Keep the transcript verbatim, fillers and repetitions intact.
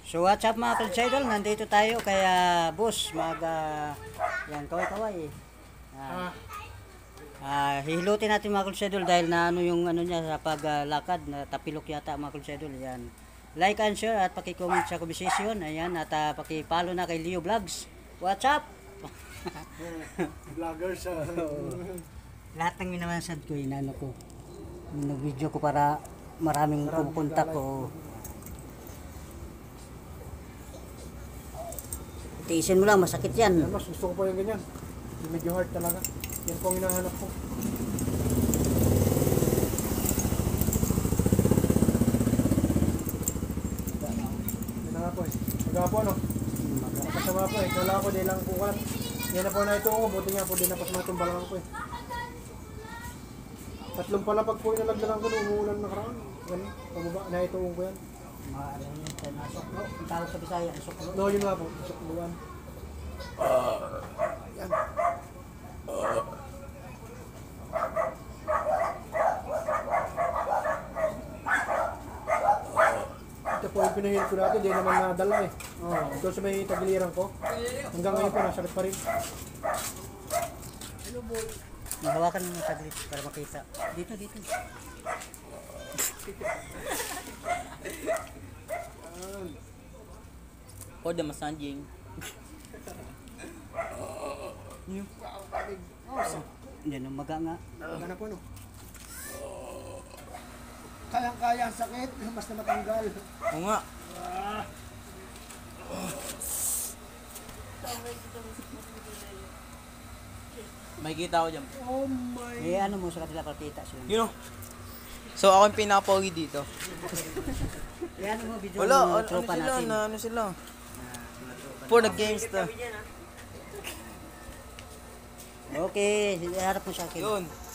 So what's up mga Kalds Idol, nandito tayo kaya boss mag uh, yan kaway-kaway uh, uh, hihilutin natin mga Kalds Idol dahil na ano yung ano niya sa paglakad uh, na tapilok yata mga Kalds Idol. Yan, like and share at paki-comment sa conversation. Ayan, at uh, paki-follow na kay Leo Vlogs. What's up? Vloggers uh. Lahat ng minamansad ko inano ko nag-video ko para maraming pupunta ko. Tiisin mo lang, masakit yan. Yan mas gusto ko pa yung ganyan. Yung medyo hard talaga. Yan po ang hinahanap ko. Yan na nga po eh. Magapo ano? Nakasama po eh. Kala ko di lang kukulat. Yan na po na ito ko. Buti nga po di na pas matumbalangan ko eh. Tatlong palapag po yung nalagdagan ko nung umuulan na karaan. Yan, pababa na ito ko yan. Ano yun, nasoklo. Ang tawag sa Bisaya, nasoklo. No, yun nga po. Sukluan. Yan. Ito po yung pinahil ko dati, di naman nadala eh. Oh, ito sa may tagiliran ko. Hanggang ngayon po, nasakit pa rin. Mahawakan mo yung taglit para makita. Dito, dito. O da masanjing. Yan ang maga nga. Magana po no. Kayang-kaya ang sakit, basta matanggal. Oo nga. May kita ko dyan. Oh my. Eh ano mo sa kanila para kita sila. You know. So ako yung pinaka-pogi dito. Eh ano mo, video Wala, mo, ano, ano tropa sila, natin. na, ano sila. For the games to. Okay, harap mo sa akin. Yun.